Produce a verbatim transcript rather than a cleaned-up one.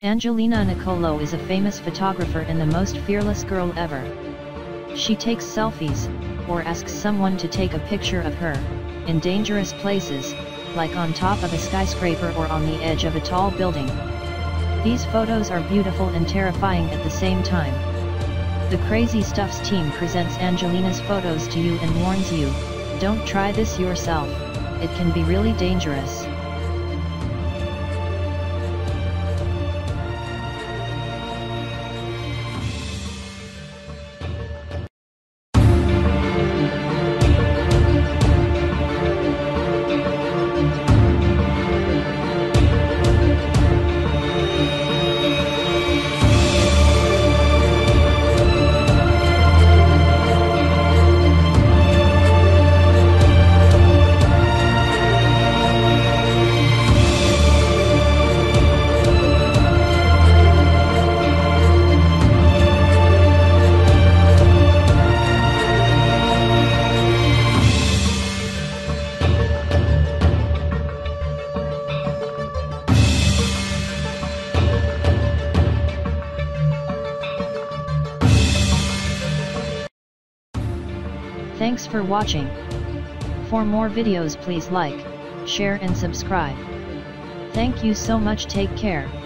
Angelina Nikolau is a famous photographer and the most fearless girl ever. She takes selfies, or asks someone to take a picture of her, in dangerous places, like on top of a skyscraper or on the edge of a tall building. These photos are beautiful and terrifying at the same time. The Crazy Stuffs team presents Angelina's photos to you and warns you, don't try this yourself, it can be really dangerous. Thanks for watching. For more videos please like, share and subscribe. Thank you so much, take care.